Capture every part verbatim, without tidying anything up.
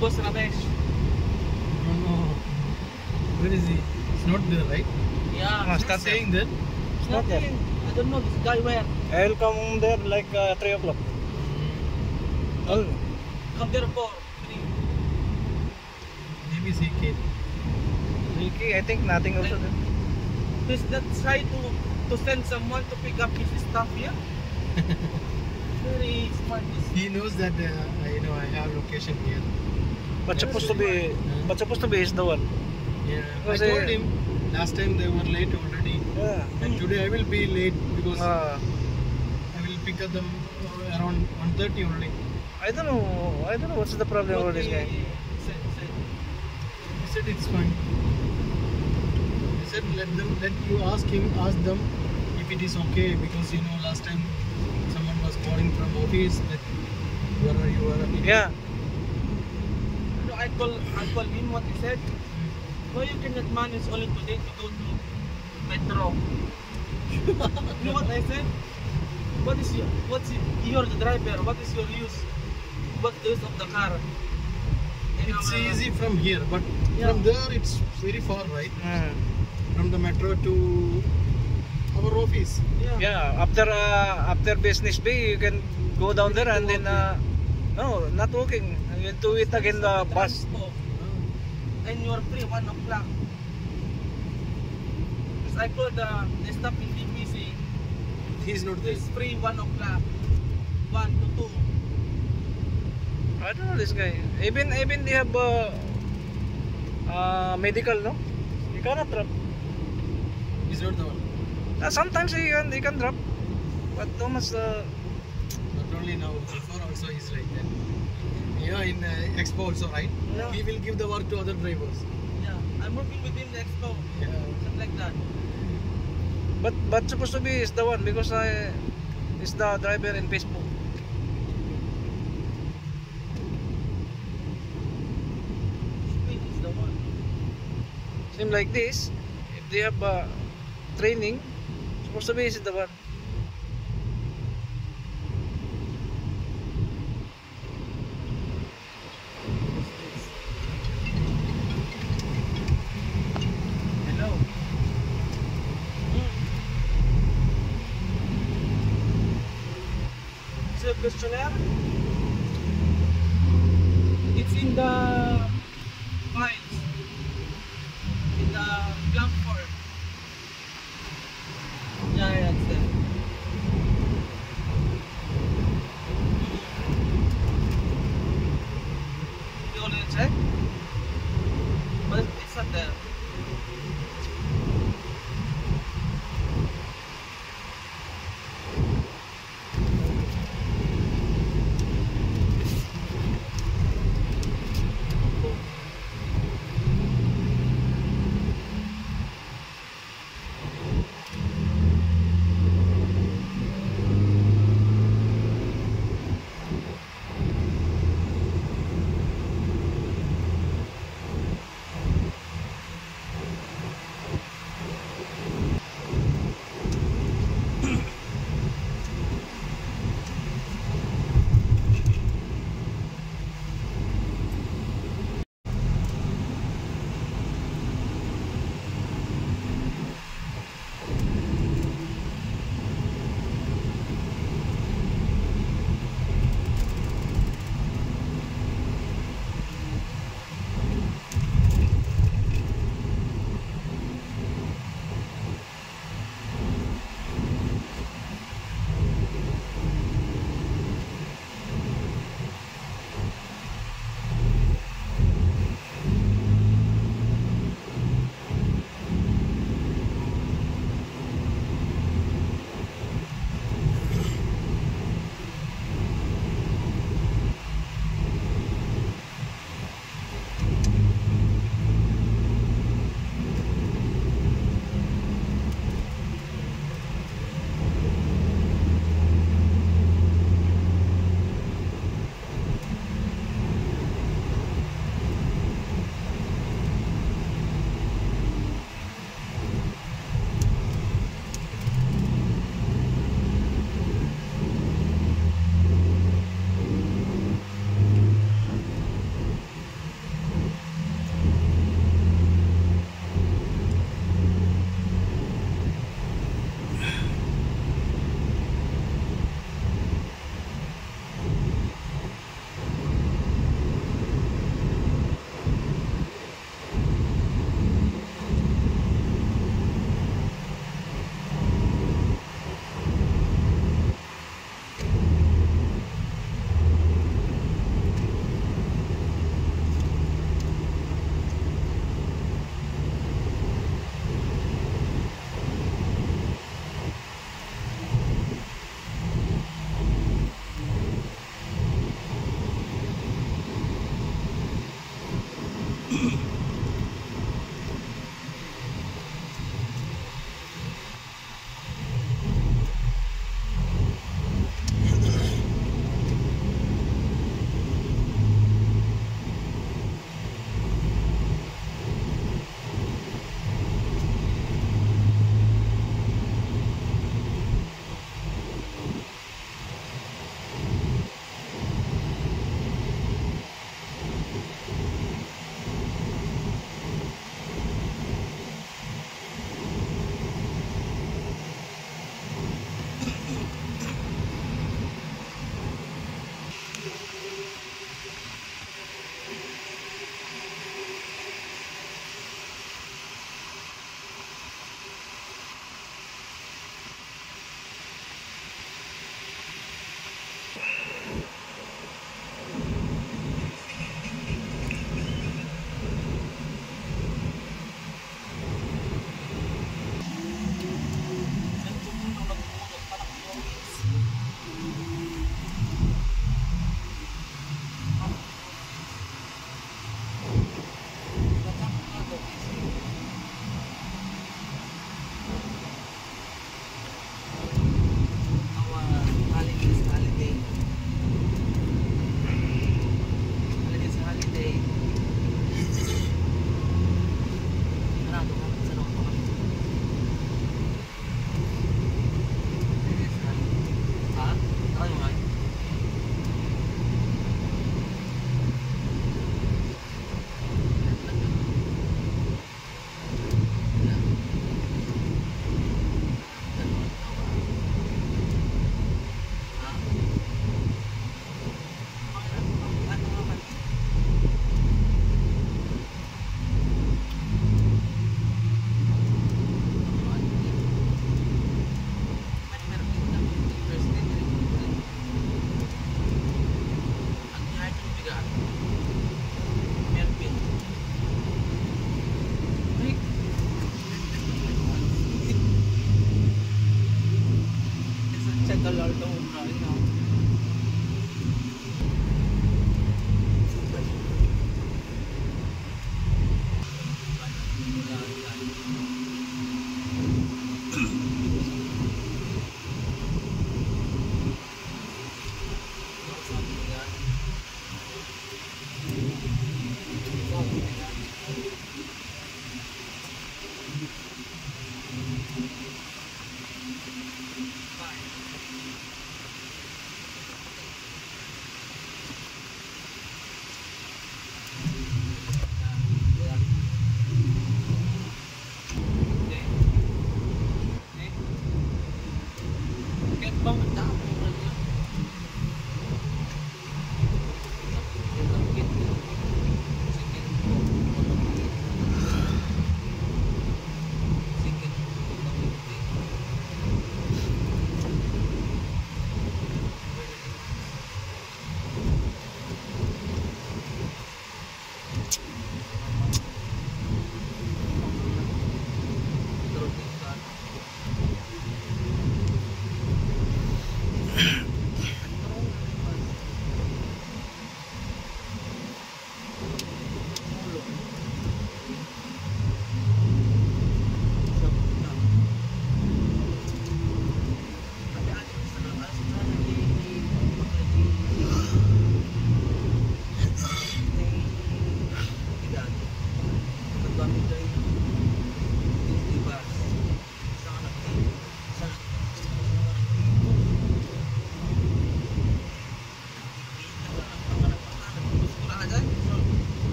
Boss Ramesh. No, no. Where is he? It's not there, right? Yeah. Ah, He's start not there. saying that. It's not there. nothing. I don't know this guy where. I'll come there like uh, three o'clock. Oh, Come there for three. Maybe C K. Ricky, I think nothing also there. Please not try to to send someone to pick up his stuff here. Very smart. This. He knows that uh, I know I have location here. But supposed to be, but supposed to be is the one. Yeah. I Because, told uh, him last time they were late already, Yeah. and today I will be late because Uh, I will pick up them uh, around one thirty only. I don't know. I don't know what's the problem What with this guy. he said, said. He said it's fine. He said let them, let you ask him, ask them if it is okay, because you know last time someone was calling from office that where are you? Where are you? Yeah. No, I call I call him. What he said? No, you cannot manage only today to go to Metro. You know what I said? What is your what's your, you're the driver? What is your use? What's the use of the car? In It's our- easy from here, but Yeah. from there it's very far, right? Mm. From the metro to our office. Yeah. Yeah. After uh, after business bay, you can go down there and then uh, no, not walking. You do it again the bus. Transport. And you're free one o'clock. Because I called the the staff in D P C. He's not there. It's free one o'clock. One to two. I don't know this guy. Even even they have uh, uh, medical, no? You cannot drop. He's not the one. Uh, sometimes he can he can drop, but no much. Uh, Not only now, before also he's like that. Yeah, in uh, Expo also, right? Yeah. He will give the work to other drivers. Yeah. I'm working with him the expo. Yeah. Something like that. but but supposed to be is the one because I is the driver in Facebook. Speed is the one. Seem like this. If they have uh, training, supposed to be is the one. Hello. Is it a questionnaire? It's in the files. In the blank form. Yeah, yeah, it's there. You already check? But it's not there.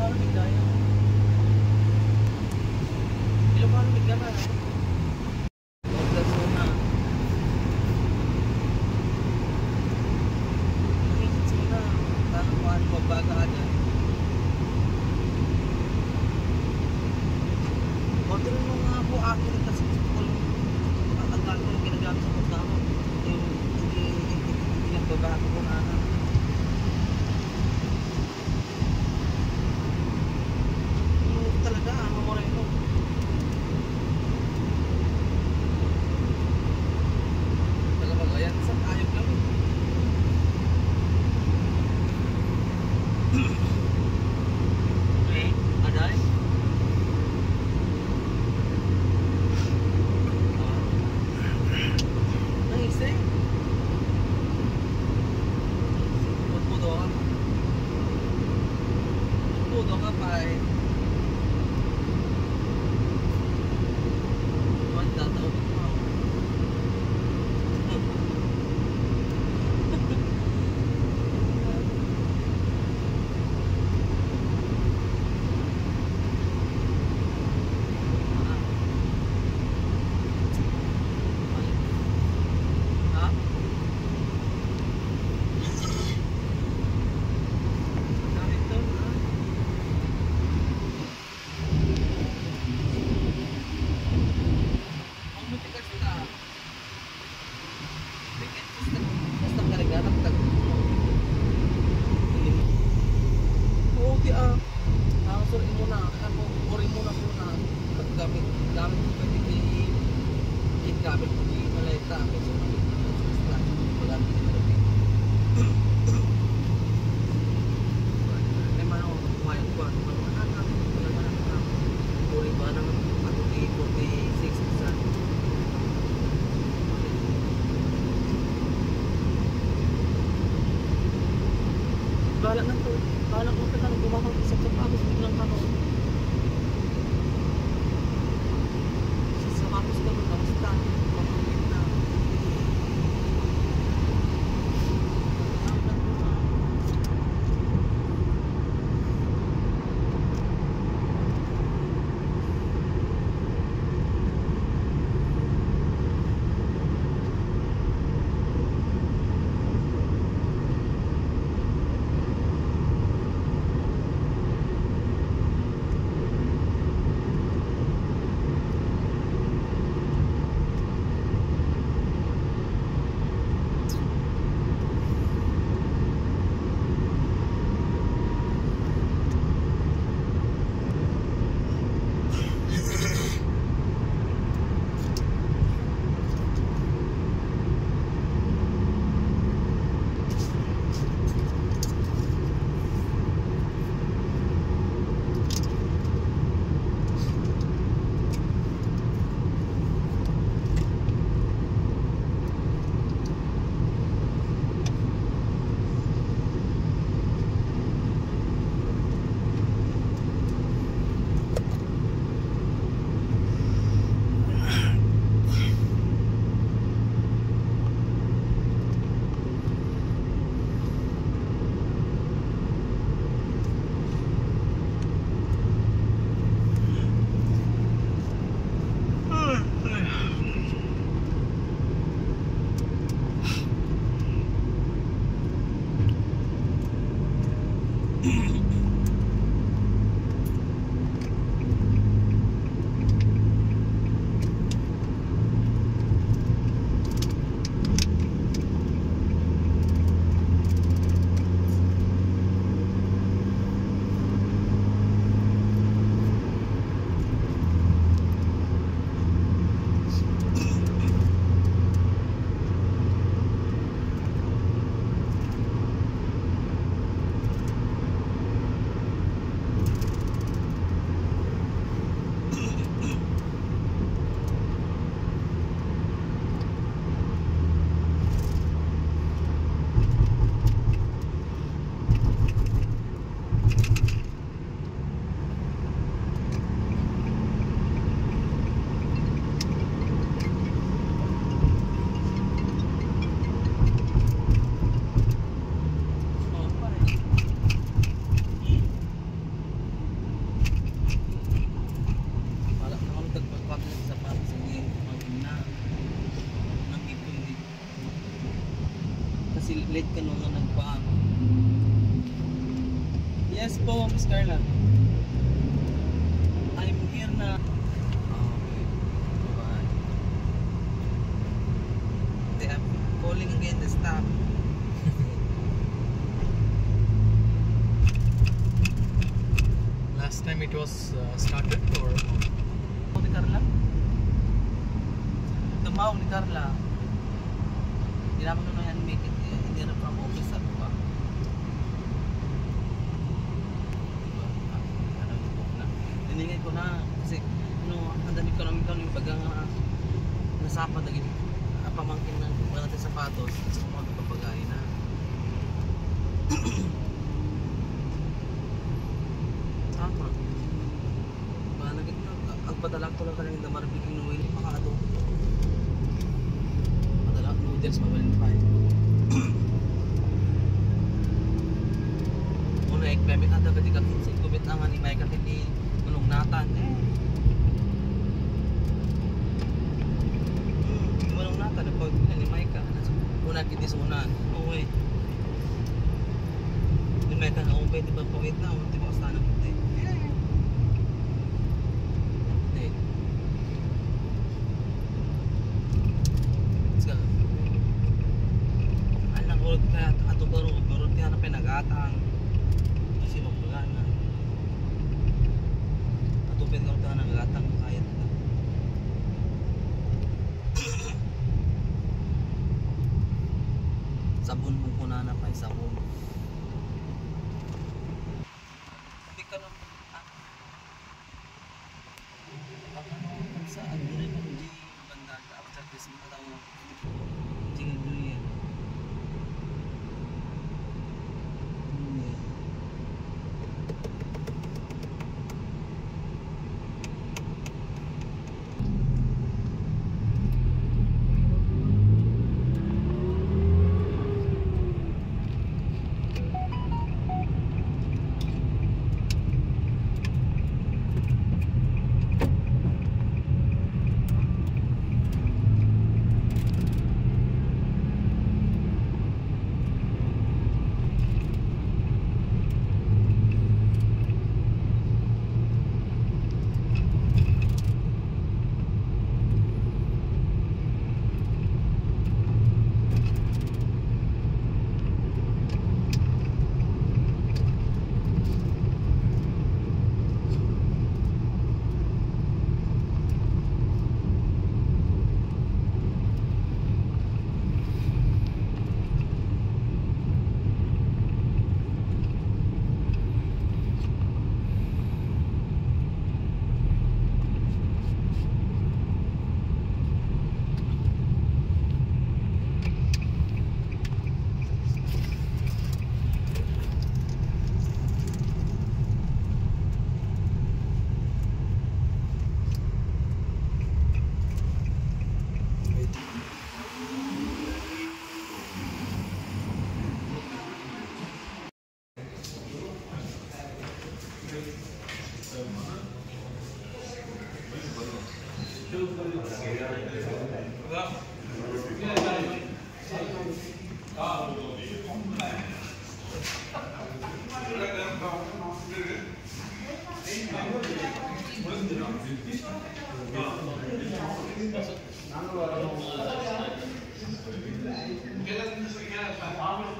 Ilocano bigaya. Ilocano bigaya. That's all na. Mahigit sila. Paano kung ano magbaga ka dyan? Orderin mo nga po akin kasi gusto ko lang matandaan ko yung ginagamit sa pagkama. Yung hindi hindi lang babago ko na ano. Yung talaga, ano mo rin ito. Talaga yan, isang ayog lang eh. Eh, aday? Naisip? Puto ka. Puto ka pa eh. Iwan tatawa mo ako. Ha? Dami to, ha? Miss Carla? I'm here na. Okay. Bye. They are calling again the staff. Last time it was uh, started or no? Ito ni Carla? Tumaw ni Carla. Hindi naman nung yan make it. Hindi na from office at ba? Niningay ko na. Kasi ano, ang dami ko namin kami bagang nasapa na gini. Pamangkin ng mga natin sapatos. Kasi kung mga papagay na. Tama. Ba nagit ang padala ko lang kanang damar biging nuwi ni makaado. Padala noodles mabalin pa. Muna ek pemit ada ketika kinsa kubit angan ni Mike kini menung natan eh. Hmm, menung natan pag ni Mike una kiti sunan. Oy. Ni Mike na umpay di ba pawit na unti ba sana puti. Anak ko kaya ato baro baro tiyan na pinagatang kasi magpagana ato pwede ko tayo nagatang kaya na sabon mo po na na pa sabon hindi ka na sa agri ko di banda after this mo tayo tingin dulu ya.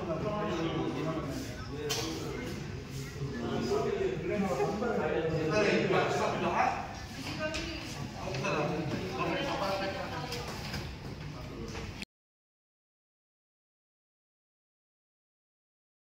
Gracias.